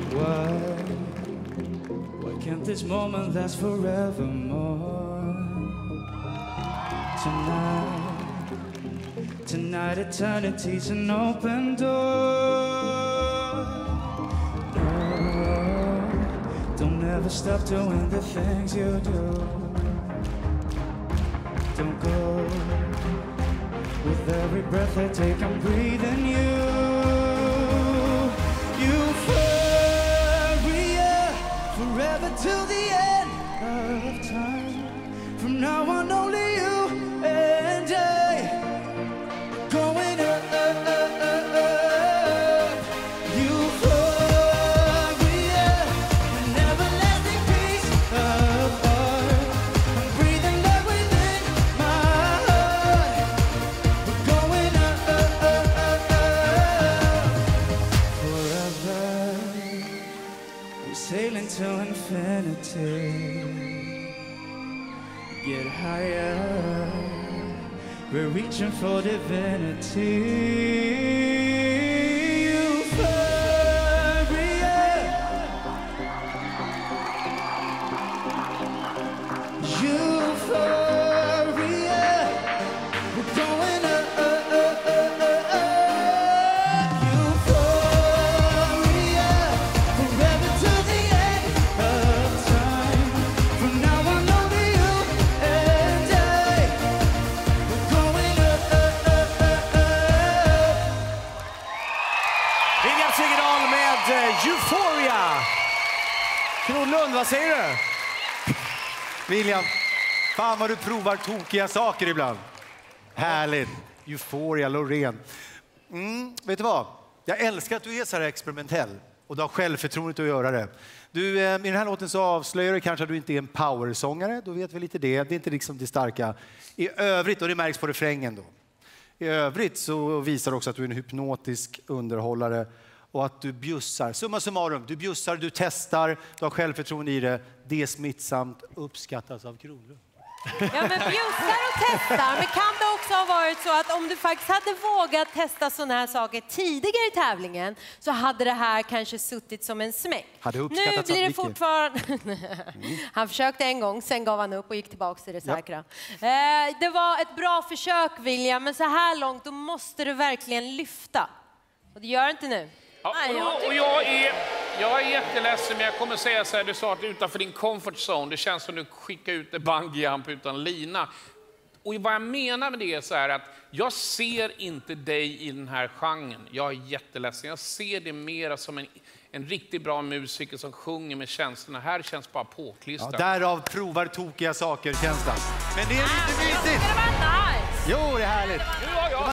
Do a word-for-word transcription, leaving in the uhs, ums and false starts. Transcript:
Why, why can't this moment last forevermore? Tonight, tonight eternity's an open door. No, don't ever stop doing the things you do. Don't go. With every breath I take, I'm breathing you. Euphoria, forever till the end of time. From now on, only you and I. Going up, up, up, up, up. Euphoria, an everlasting piece of art. I'm breathing life within my heart. We're going up, up, up, up, up. Forever, we sail into infinity. Get higher, we're reaching for divinity. Euphoria, euphoria, we're going up, up, up, up, up, up. Euphoria, forever till the end of time. From now on, only you and I. We're going up, up, up, up, up. William Siegedal med eh, Euphoria. Kronlund, vad säger du? William, fan vad du provar tokiga saker ibland. Härligt. Euphoria, Loreen. Mm, vet du vad? Jag älskar att du är så här experimentell. Och du har självförtroendet att göra det. Du, eh, i den här låten så avslöjar du kanske att du inte är en powersångare. Då vet vi lite det. Det är inte liksom det starka. I övrigt, och det märks på refrängen då. I övrigt så visar du också att du är en hypnotisk underhållare. Och att du bjussar. Summa summarum, du bjussar, du testar. Du har självförtroende i det. Det är smittsamt, uppskattas av Kronlund. Ja, men bjussar och testar. Men kan det också ha varit så att om du faktiskt hade vågat testa såna här saker tidigare i tävlingen så hade det här kanske suttit som en smäck. Hade Nu uppskattats blir av det Vicky. fortfarande... Han försökte en gång, sen gav han upp och gick tillbaka till det säkra. Eh, det var ett bra försök, William, men så här långt då måste du verkligen lyfta. Och det gör inte nu. Ja, Nej, jag och, och jag, är, jag är jätteledsen, men jag kommer säga så här, du sa att utanför din comfort zone, det känns som du skickar ut en bungyjump utan lina. Och vad jag menar med det är så här att jag ser inte dig i den här genren. Jag är jätteledsen, jag ser det mer som en, en riktigt bra musiker som sjunger med känslorna. Här känns bara påklistrat. Ja, därav provar tokiga saker känslan. Men det är lite mysigt. Det var nice. Jo, det är härligt. Nu har jag